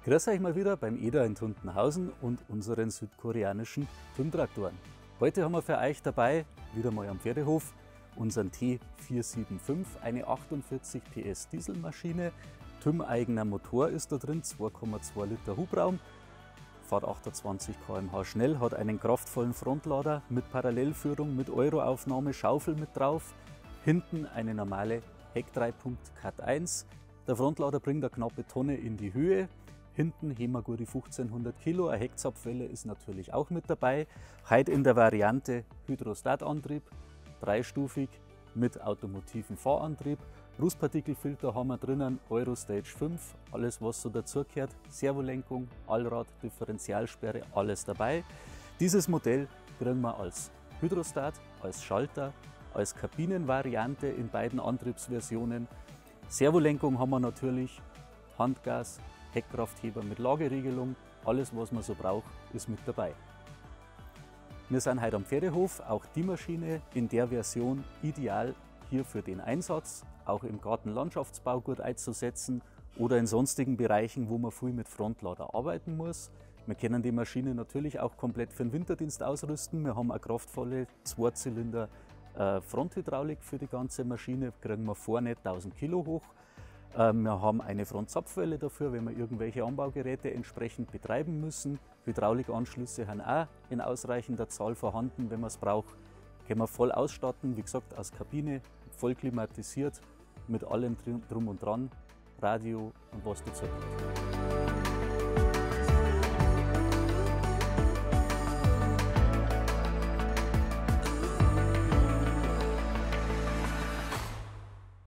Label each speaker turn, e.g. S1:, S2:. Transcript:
S1: Grüß euch mal wieder beim EDA in Tuntenhausen und unseren südkoreanischen TUM-Traktoren. Heute haben wir für euch dabei, wieder mal am Pferdehof, unseren T475, eine 48 PS Dieselmaschine. TUM-eigener Motor ist da drin, 2,2 Liter Hubraum, fährt 28 km/h schnell, hat einen kraftvollen Frontlader mit Parallelführung, mit Euroaufnahme, Schaufel mit drauf. Hinten eine normale Heckdreipunkt Cat 1. Der Frontlader bringt eine knappe Tonne in die Höhe. Hinten heben wir gute 1500 Kilo, eine Heckzapfwelle ist natürlich auch mit dabei. Heute in der Variante Hydrostatantrieb, dreistufig mit automotivem Fahrantrieb. Rußpartikelfilter haben wir drinnen, Eurostage 5, alles was so dazugehört. Servolenkung, Allrad, Differentialsperre, alles dabei. Dieses Modell kriegen wir als Hydrostat, als Schalter, als Kabinenvariante in beiden Antriebsversionen. Servolenkung haben wir natürlich, Handgas, Heckkraftheber mit Lageregelung, alles was man so braucht, ist mit dabei. Wir sind heute am Pferdehof, auch die Maschine in der Version ideal hier für den Einsatz, auch im Gartenlandschaftsbau gut einzusetzen oder in sonstigen Bereichen, wo man viel mit Frontlader arbeiten muss. Wir können die Maschine natürlich auch komplett für den Winterdienst ausrüsten. Wir haben eine kraftvolle 2-Zylinder Fronthydraulik für die ganze Maschine, kriegen wir vorne 1000 Kilo hoch. Wir haben eine Frontzapfwelle dafür, wenn wir irgendwelche Anbaugeräte entsprechend betreiben müssen. Hydraulikanschlüsse sind auch in ausreichender Zahl vorhanden, wenn man es braucht. Können wir voll ausstatten, wie gesagt, aus Kabine, voll klimatisiert, mit allem drum und dran, Radio und was dazu gehört.